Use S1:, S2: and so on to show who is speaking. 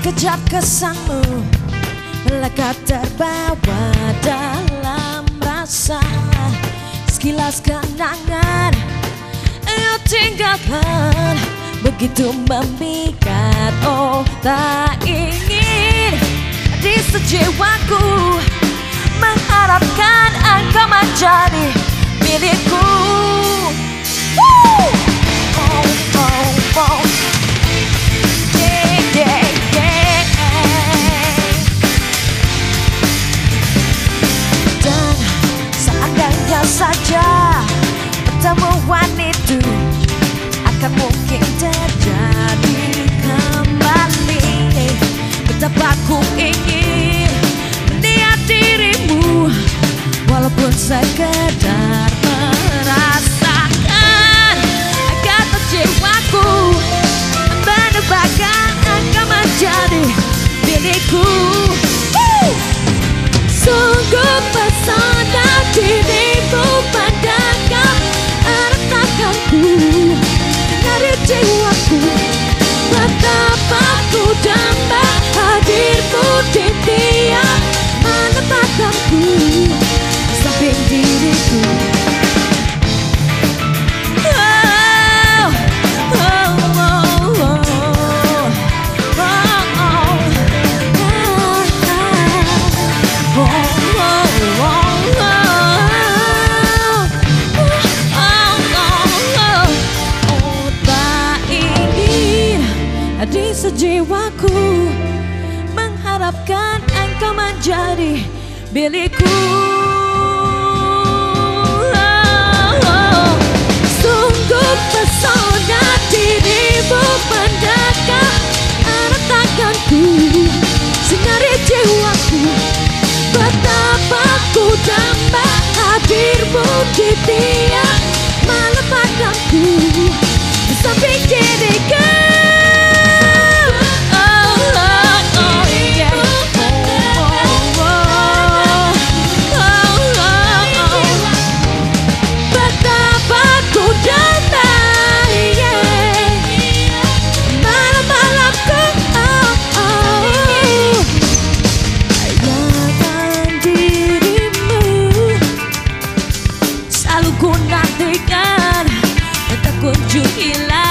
S1: Sekejap kesanmu lekat terbawa dalam rasa. Sekilas kenangan yang tinggalkan begitu memikat. Oh, tak ingin di sejiwaku mengharapkan engkau menjadi milikku. Oh, oh, oh. Dan seandainya saja pertemuan itu akan mungkin terjadi kembali, betapa ku ingin melihat dirimu, walaupun sekedar merasakan agar jiwaku menebakkan engkau menjadi milikku. Sungguh pesona dirimu pandangkan ratakanku dari jiwaku, betapa ku damba hadirmu di tiap menempatkanku samping diriku. Di sejiwaku mengharapkan engkau menjadi milikku. Sungguh pesona dirimu mendekat erat tanganku, sinari jiwaku, betapa ku damba hadirmu di tiap malam malamku samping diriku. Ku nantikan, tak kunjung hilang.